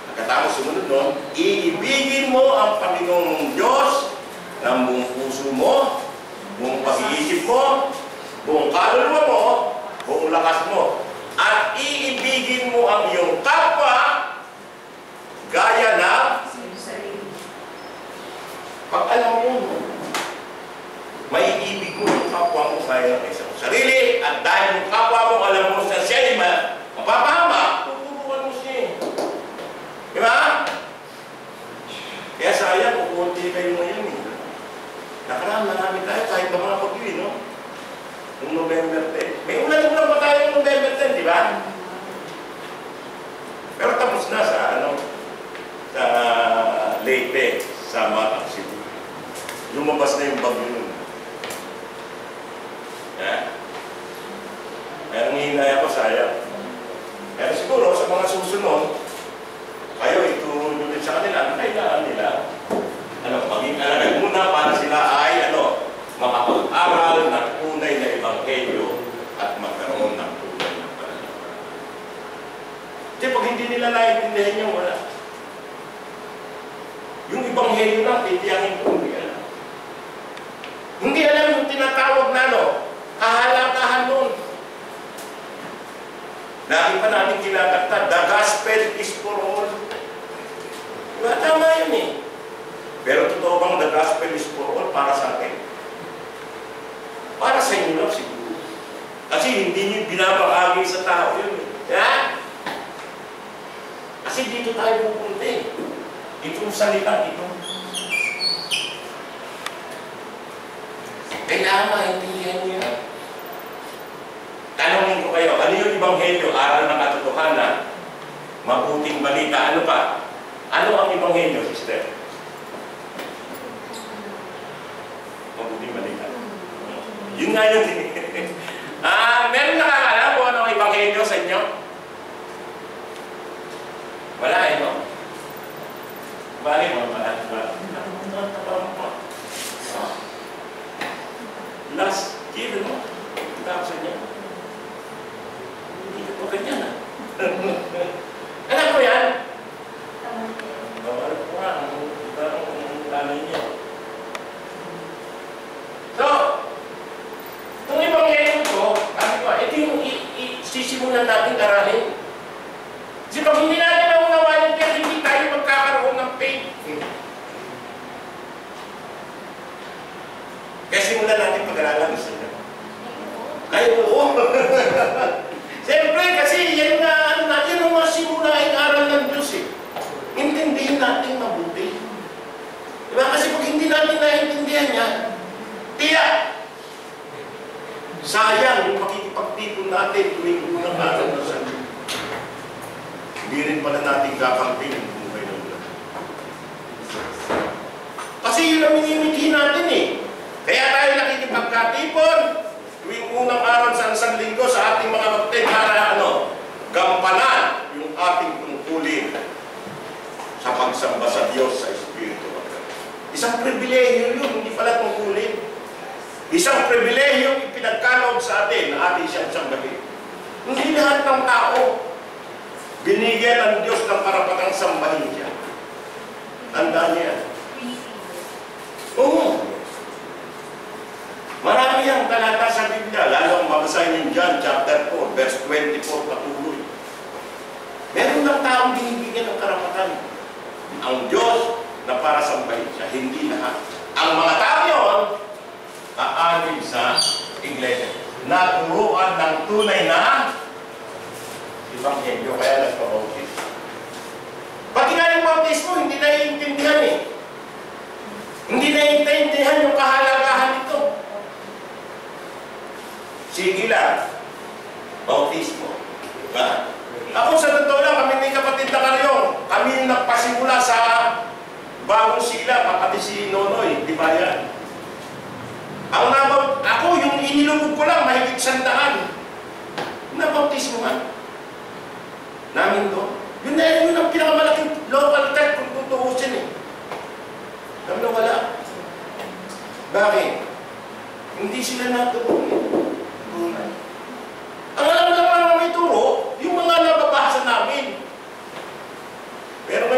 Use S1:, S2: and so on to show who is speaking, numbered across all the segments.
S1: Pagkatapos sumunod nun, iibigin mo ang Panginoong Diyos ng buong puso mo, buong pag-iisip mo, buong kaluluwa mo, buong lakas mo. At iibigin mo ang iyong kapwa gaya na pag alam mo yun, may ibig mo yung kapwa mo gaya ng isang sarili, at dahil yung kapwa mo alam mo sa siya ay mapapahama, tuturuan mo siya. Diba? Kaya sayang, kukunti kayo ngayon. Nakaraan, marami tayo kahit ba mga pag-iwi, no? Noong November 10. May ulan-ulan pa tayo noong November 10, di ba? Pero tapos na sa, sa Leyte, sa Matang Cebu. Lumabas na yung bagyo nun. Kaya nangihinay ako, sayang. Pero siguro, sa mga susunod, kayo ituro nyo din sa kanila, kailangan nila maging alam muna para sila ay makapag-aral ng tunay na ebanghelyo at magkaroon ng tunay na pananampalataya. Kasi pag hindi nila naiintindihan nyo, wala. Yung ebanghelyo lang, titiyangin ko, hindi alam. Hindi alam yung tinatawag na kahalagahan nun. Lagi pa natin kinakanta, the gospel is for all. Diba? Tama yun eh. Pero totoo bang the gospel is for all para sa atin? Para sa inyo lang siguro. Kasi hindi nyo binabahagi sa tao yun. Yeah? Kasi dito tayo pupunta eh. Itong salita, ito. Kailangan maintindihan nyo yan. Tanongin ko kayo, ano yung ebanghelyo? Aral ng katotohanan, mabuting balita, ano pa? Ano ang ebanghelyo, sister? Mabuting balita. Yun nga yun. Meron nakakala kung ano ang ebanghelyo sa inyo? Wala eh, no? Bali mo, wala. Last year, no? Kita ko sa inyo. Hindi ko pa ganyan, ha? Alam ko yan? Alam ko nga, ang lalay niya. So, itong ebanghelyo ko, ito yung sisimulan natin aralin. Kasi pag hindi natin naunawain yan, hindi tayo magkakaroon ng faith. Kaya simulan natin pag-aralan gusto niyo. Ay, oo. Siyempre, kasi yan na, yan ang masimulaing aral ng Diyos eh. Intindihin natin mabuti. Diba? Kasi pag hindi natin naiintindihan yan, tiyak! Sayang yung makikipagtipon natin tuwing unang araw na sa Diyos. Hindi rin pala natin kakampin yung buhay ng Diyos. Kasi yun ang minimithi natin eh. Kaya tayo nakikipagkatipon tuwing unang araw sa isang linggo sa ating mga magtay para gampanan yung ating tungkulin sa pagsamba sa Diyos sa Espiritu. Isang pribilehyo yun, hindi pala tungkulin. Isang pribilehyo ipinagkaloob sa atin na ating siyang sambahin. Hindi lahat ng tao binigyan ng Diyos ng karapatang sambahin siya. Tandaan niya. Oo. Marami ang talata sa Biblia, lalo ang mabasahin yung John chapter 4, verse 24 patuloy. Meron ng taong binibigyan ng karapatan ang Diyos na para sambahin siya, hindi lahat. Ang mga tao yun, aanin sa iglesia. Naturuan ng tunay na ebanghelyo, kaya nagpa-bautis. Pati nga yung bautismo, hindi naiintindihan eh. Hindi naiintindihan yung kahalagahan nito. Sige lang, bautismo. Diba? Ako sa totoo lang, kami may kapatid na kayo. Kami yung nagpasimula sa bagong sila, pati si Nonoy, di ba yan? Ako, yung inilubog ko lang, mahigit 100. Nabautismo nga. Namin to. Yun ang pinakamalaking local church kung tutuusin eh. Alam na wala. Bakit? Hindi sila natutunin. Ang alam naman may turo, yung mga nababasa namin. Pero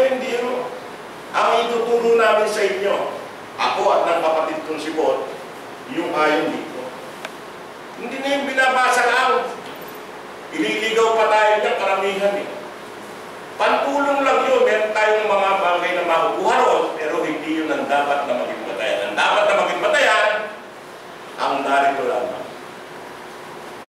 S1: namin sa inyo, ako at ng kapatid kong si Bot, yung ayon dito. Hindi na yung binabasa lang. Ililigaw pa tayo niya, karamihan eh. Pantulong lang yun, meron tayong mga bagay na makukuha ron, pero hindi yun ang dapat na